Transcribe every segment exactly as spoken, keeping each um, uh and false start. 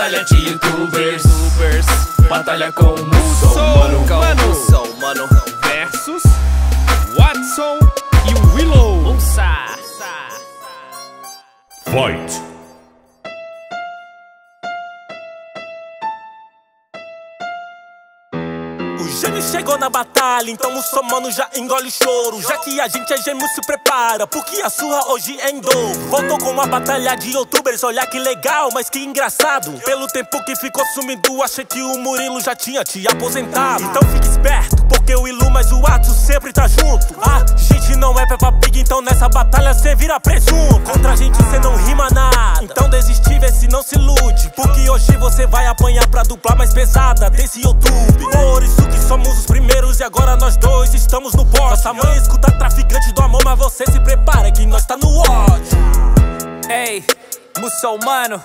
batalha de youtubers, batalha com o muçulmano, muçulmano versus Watson e Willow. Fight! O gênio chegou na batalha, então o muçulmano já engole o choro. Já que a gente é gêmeo, se prepara, porque a sua hoje é em dobro. Voltou com uma batalha de youtubers, olha que legal, mas que engraçado. Pelo tempo que ficou sumido, achei que o Murilo já tinha te aposentado. Então fique esperto, porque o Ilu mais o Watson sempre tá junto. A gente não é Peppa Pig, então nessa batalha cê vira presunto. Contra a gente cê não rima nada, então desistir, vê se não se ilude, porque hoje você vai apanhar pra dupla mais pesada desse YouTube. Por isso que somos os primeiros e agora nós dois estamos no pódio. Nossa mãe escuta traficante do amor, mas você se prepara que nós tá no ódio. Ei, muçulmano,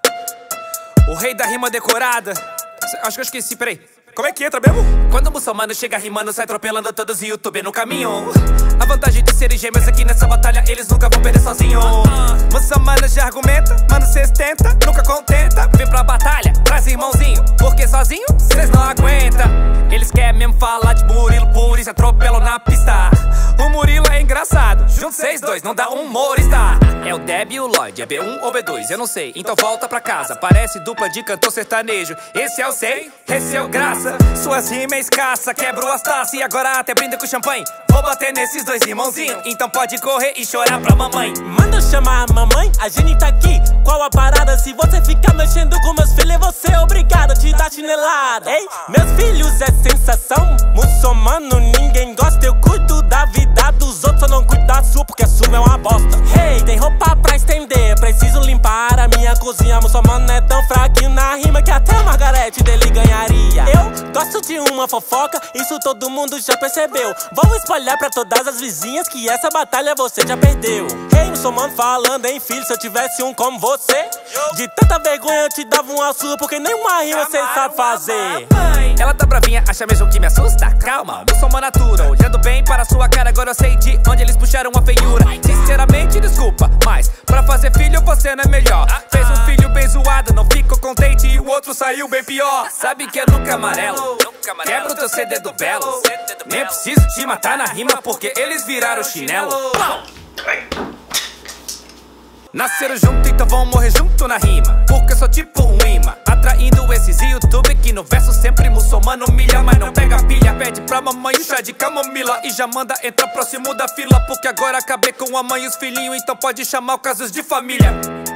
o rei da rima decorada. Acho que eu esqueci, peraí. Como é que entra mesmo? Quando o muçulmano chega rimando, sai atropelando todos os youtubers no caminho. A vantagem de serem gêmeos aqui nessa batalha, eles nunca vão perder sozinho. Muçulmano já argumenta, mano, cês tenta, nunca contenta. Vem pra batalha, traz irmãozinho, porque sozinho cês não aguenta. Eles querem mesmo falar de Murilo, por isso atropelam na pista. O Murilo é engraçado, junto vocês dois, não dá humorista. É o Deb e o Lloyd, é B um ou B dois, eu não sei, então volta pra casa. Parece dupla de cantor sertanejo, esse é o sei, esse é o graça. Suas rimas é escassa, quebrou as taças e agora até brinda com champanhe. Vou bater nesses dois irmãozinhos, então pode correr e chorar pra mamãe. Manda chamar a mamãe, a gente tá aqui. Qual a parada? Se você ficar mexendo com meus filhos, você é obrigado a te dar chinelada. Ei, meus filhos é sensação, muçulmano ninguém gosta. Eu cuido da vida dos outros, só não cuido da sua, porque a sua é uma bosta. Hey, tem roupa pra estender, preciso limpar a minha cozinha. Muçulmano é tão fraquinho na rima que até a Margarete dele ganharia. Eu gosto de uma fofoca, isso todo mundo já percebeu. Vou espalhar pra todas as vizinhas que essa batalha você já perdeu. Hey, muçulmano falando em filho, se eu tivesse um como você, de tanta vergonha eu te dava um açúcar, porque nenhuma rima você sabe fazer. Ela tá bravinha, acha mesmo que me assusta? Calma, muçulmano natura, olhando bem para sua cara, agora eu sei de onde eles puxaram a feiura. Sinceramente, desculpa, mas pra fazer filho você não é melhor. Fez um filho bem zoado, não ficou contente e o outro saiu bem pior. Sabe que é nunca amarelo, quebra o teu C D do belo. Nem preciso te matar na rima, porque eles viraram chinelo. Nasceram junto, então vão morrer junto na rima, porque eu sou tipo um imã, atraindo esses YouTube que no verso sempre muçulmano humilha, mas não pega pilha. Pede pra mamãe um chá de camomila e já manda entrar próximo da fila, porque agora acabei com a mãe e os filhinhos, então pode chamar o casos de família.